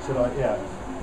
Should I? Yeah.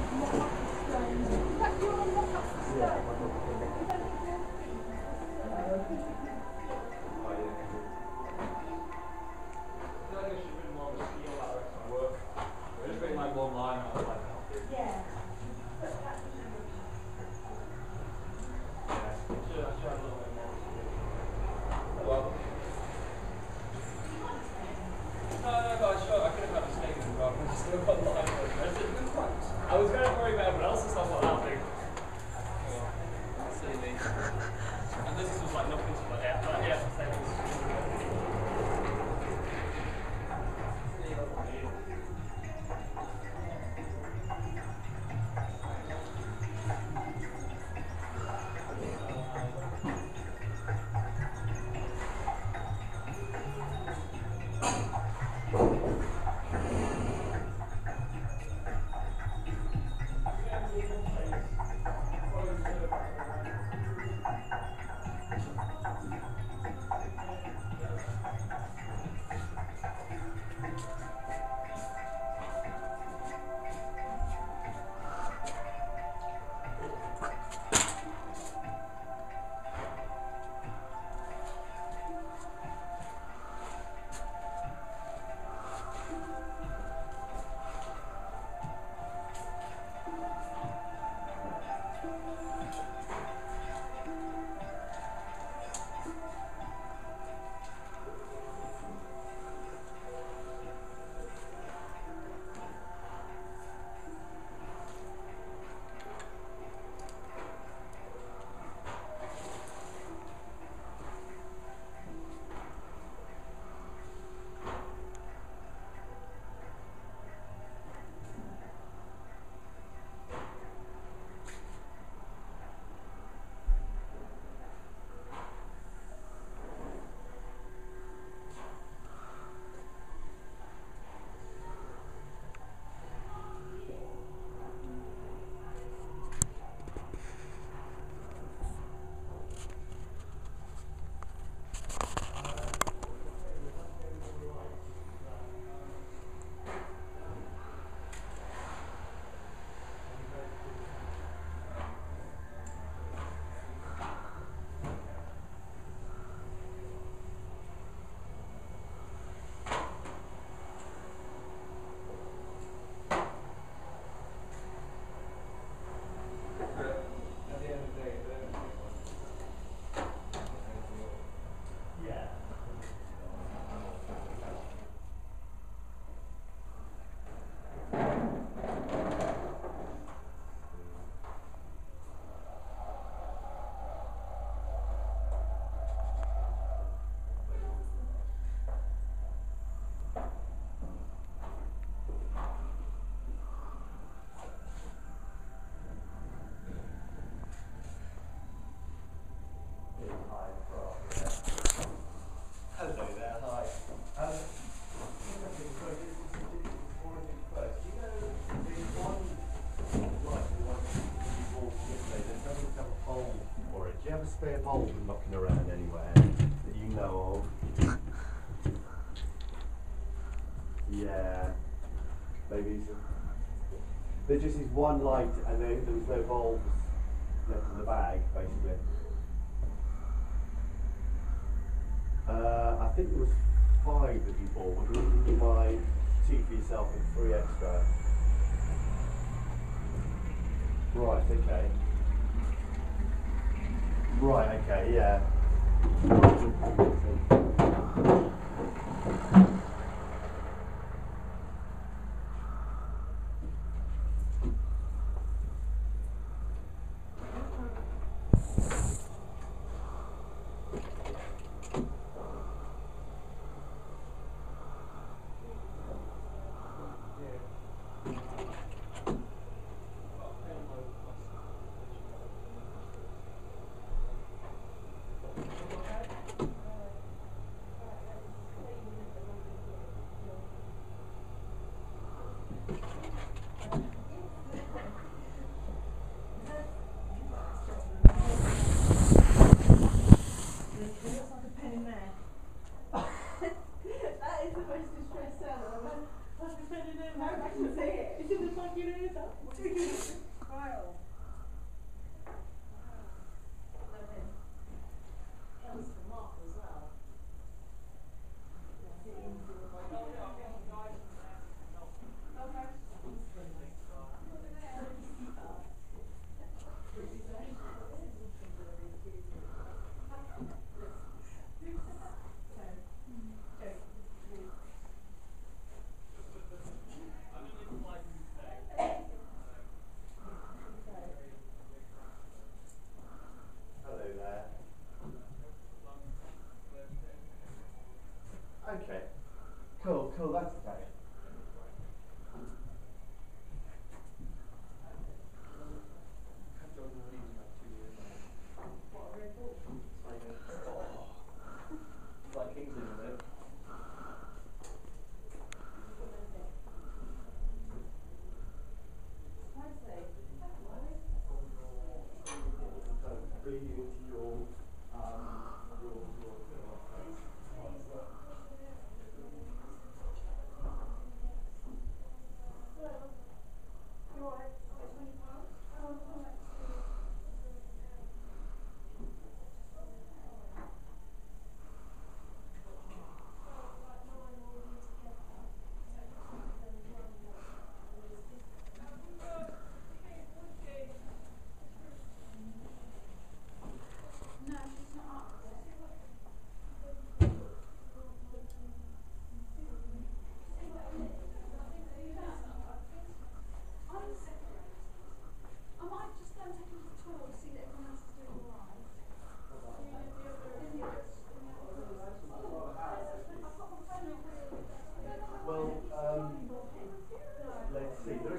Spare bulb knocking around anywhere that you know of? Yeah, maybe there just is one light and there was no bulbs left in the bag, basically. I think there was 5 that you bought. Would you buy 2 for yourself and 3 extra? Right, okay. Right, okay, yeah.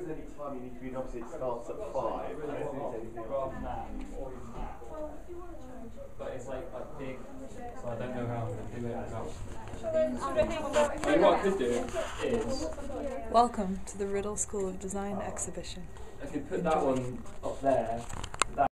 any time you need to be in, obviously it starts at 5. I don't think there's anything else. But it's like big, so I don't know how to do it now. So what I could do is welcome to the Writtle School of Design exhibition. I could put that one up there